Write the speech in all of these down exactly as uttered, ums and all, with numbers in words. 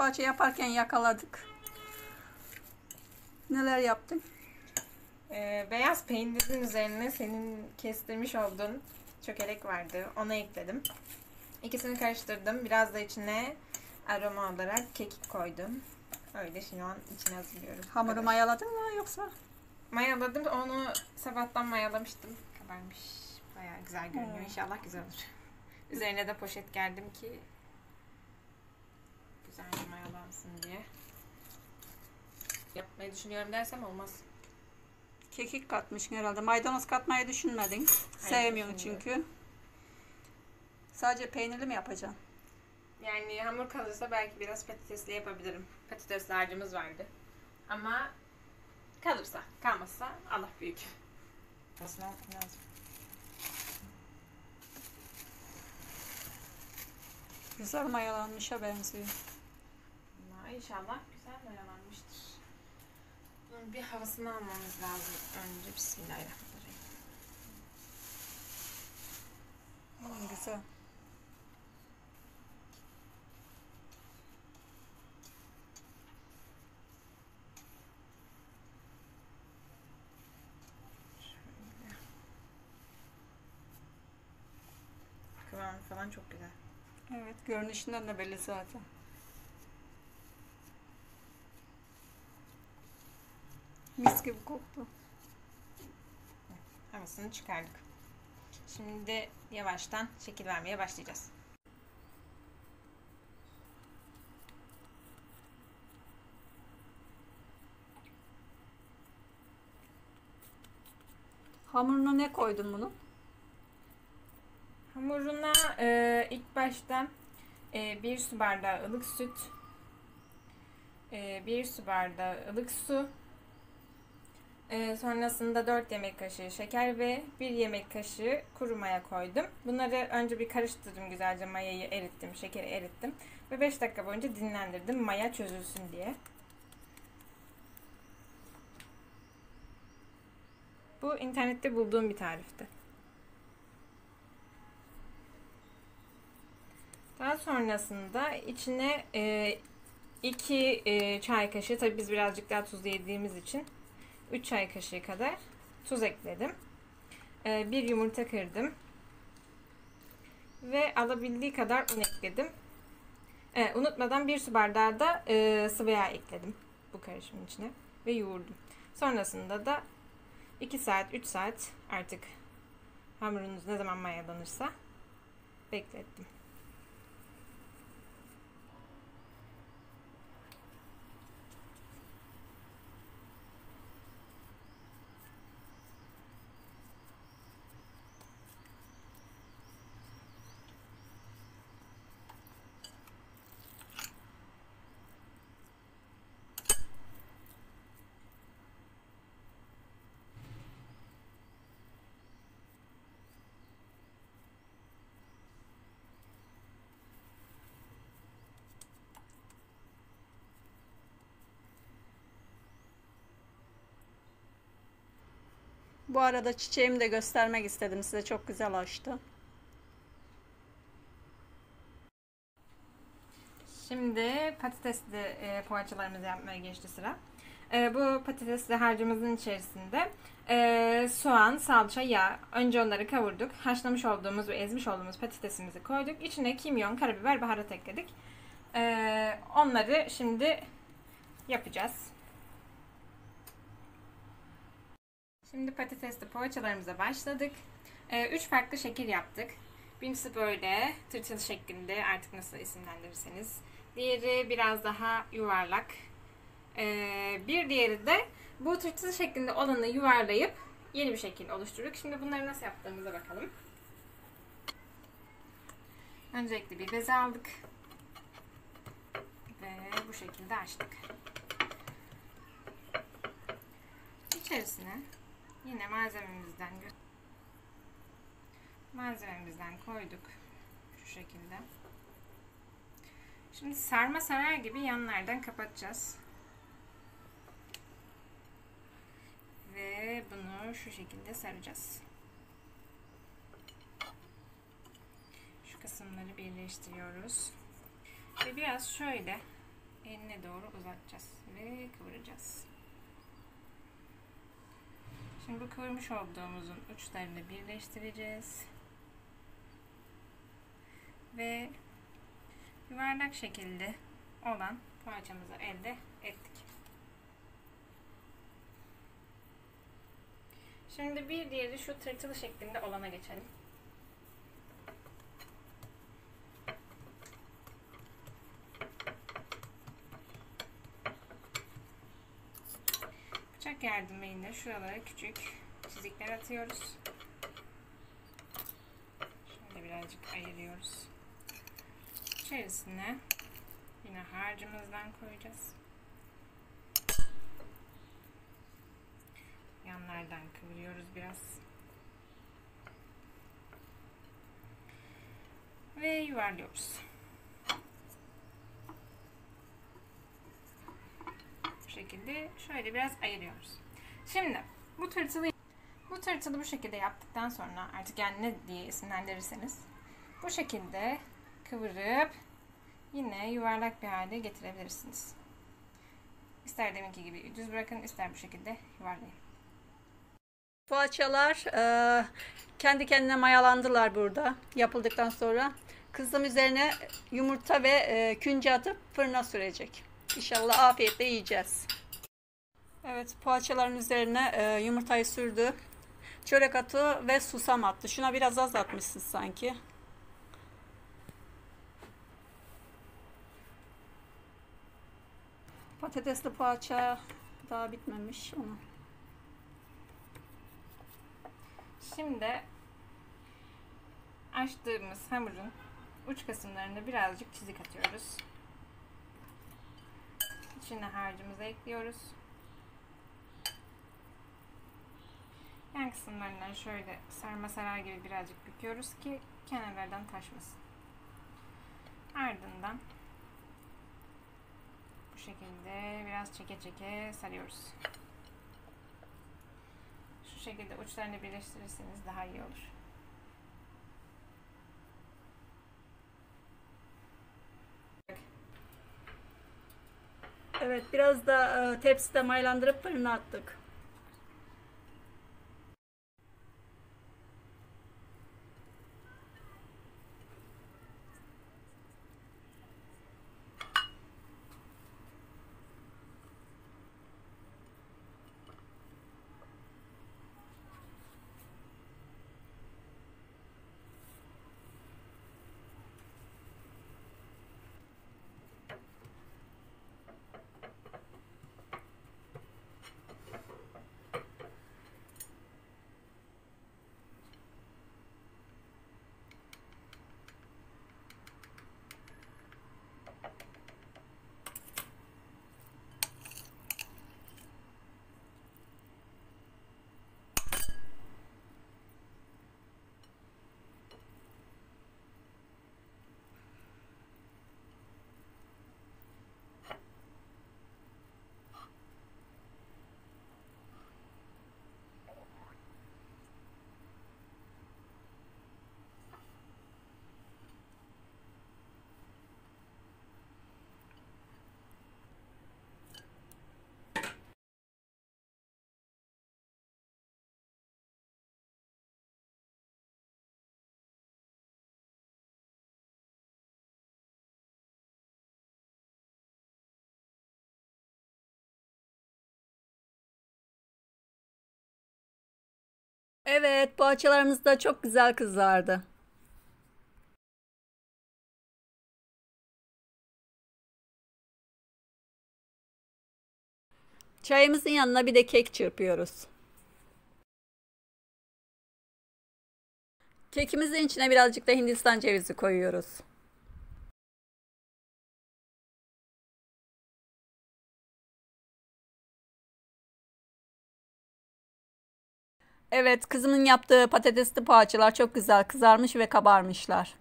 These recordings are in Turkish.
poğaça yaparken yakaladık. Neler yaptın? Ee, beyaz peynirin üzerine senin kestirmiş olduğun çökelek vardı. Ona ekledim. İkisini karıştırdım. Biraz da içine aroma olarak kekik koydum. Öyle şimdi an içine hazırlıyorum. Hamuru Evet. mayaladın mı yoksa? Mayaladım. Onu sabahtan mayalamıştım. Kabarmış. Bayağı güzel görünüyor. Hmm. İnşallah güzel olur. Üzerine de poşet gerdim ki güzelce mayalansın diye. Yapmayı düşünüyorum dersem olmaz. Kekik katmışsın herhalde. Maydanoz katmayı düşünmedin. Sevmiyorsun çünkü. Sadece peynirli mi yapacaksın? Yani hamur kalırsa belki biraz patatesli yapabilirim. Patatesli harcımız vardı. Ama kalırsa, kalmazsa Allah büyük. Aslında lazım. Güzel mayalanmışa benziyor. Ama inşallah güzel mayalanmıştır. Bunun bir havasını almamız lazım önce. Bismillahirrahmanirrahim. Hmm, güzel. Kıvamı falan çok güzel. Evet, görünüşünden de belli zaten. Mis gibi koktu. Havasını çıkardık. Şimdi de yavaştan şekil vermeye başlayacağız. Hamuruna ne koydun bunu? Hamuruna e, ilk başta e, bir su bardağı ılık süt, e, bir su bardağı ılık su, e, sonrasında dört yemek kaşığı şeker ve bir yemek kaşığı kuru maya koydum. Bunları önce bir karıştırdım, güzelce mayayı erittim, şekeri erittim ve beş dakika boyunca dinlendirdim maya çözülsün diye. Bu internette bulduğum bir tarifti. Daha sonrasında içine iki çay kaşığı, tabi biz birazcık daha tuzlu yediğimiz için üç çay kaşığı kadar tuz ekledim. E, bir yumurta kırdım. Ve alabildiği kadar un ekledim. E, unutmadan bir su bardağı da e, sıvı yağ ekledim bu karışımın içine ve yoğurdum. Sonrasında da iki saat üç saat artık hamurunuz ne zaman mayalanırsa beklettim. Bu arada çiçeğimi de göstermek istedim size. Çok güzel açtı. Şimdi patatesli e, poğaçalarımızı yapmaya geçti sıra. E, bu patatesli harcımızın içerisinde e, soğan, salça, yağ. Önce onları kavurduk. Haşlamış olduğumuz ve ezmiş olduğumuz patatesimizi koyduk. İçine kimyon, karabiber, baharat ekledik. E, onları şimdi yapacağız. Şimdi patatesli poğaçalarımıza başladık. E, üç farklı şekil yaptık. Birincisi böyle tırtıl şeklinde, artık nasıl isimlendirirseniz. Diğeri biraz daha yuvarlak. Ee, bir diğeri de bu tırtıl şeklinde olanı yuvarlayıp yeni bir şekil oluşturduk. Şimdi bunları nasıl yaptığımıza bakalım. Öncelikle bir beze aldık. Ve bu şekilde açtık. İçerisine yine malzememizden malzememizden koyduk. Şu şekilde. Şimdi sarma sarar gibi yanlardan kapatacağız. Ve bunu şu şekilde saracağız. Şu kısımları birleştiriyoruz. Ve biraz şöyle enine doğru uzatacağız ve kıvıracağız. Şimdi bu kıvırmış olduğumuzun uçlarını birleştireceğiz. Ve yuvarlak şekilde olan poğaçamızı elde ettik. Şimdi bir diğeri şu tırtılı şeklinde olana geçelim. Bıçak yardımıyla şuralara küçük çizikler atıyoruz. Şimdi birazcık ayırıyoruz. İçerisine yine harcımızdan koyacağız. Yanlardan kıvırıyoruz biraz. Ve yuvarlıyoruz. Bu şekilde şöyle biraz ayırıyoruz. Şimdi bu tırtılı bu tırtılı bu şekilde yaptıktan sonra artık yani ne diye isimlendirirseniz bu şekilde kıvırıp yine yuvarlak bir hale getirebilirsiniz. İster deminki gibi düz bırakın, ister bu şekilde yuvarlayın. Poğaçalar e, kendi kendine mayalandılar burada yapıldıktan sonra. Kızım üzerine yumurta ve e, künce atıp fırına sürecek. İnşallah afiyetle yiyeceğiz. Evet, poğaçaların üzerine e, yumurtayı sürdü. Çörek atı ve susam attı. Şuna biraz az atmışsın sanki. Patatesli poğaça daha bitmemiş onu. Şimdi açtığımız hamurun uç kısımlarına birazcık çizik atıyoruz. İçine harcımızı ekliyoruz. Yan kısımlarından şöyle sarma sarar gibi birazcık büküyoruz ki kenarlardan taşmasın. Ardından bu şekilde biraz çeke çeke sarıyoruz. Şu şekilde uçlarını birleştirirseniz daha iyi olur. Evet, biraz da e, tepside maylandırıp fırına attık. Evet, poğaçalarımız da çok güzel kızardı. Çayımızın yanına bir de kek çırpıyoruz. Kekimizin içine birazcık da Hindistan cevizi koyuyoruz. Evet, kızımın yaptığı patatesli poğaçalar çok güzel kızarmış ve kabarmışlar.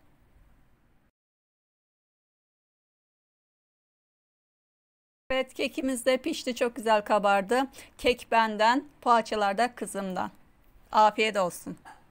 Evet, kekimiz de pişti, çok güzel kabardı. Kek benden, poğaçalar da kızımdan. Afiyet olsun.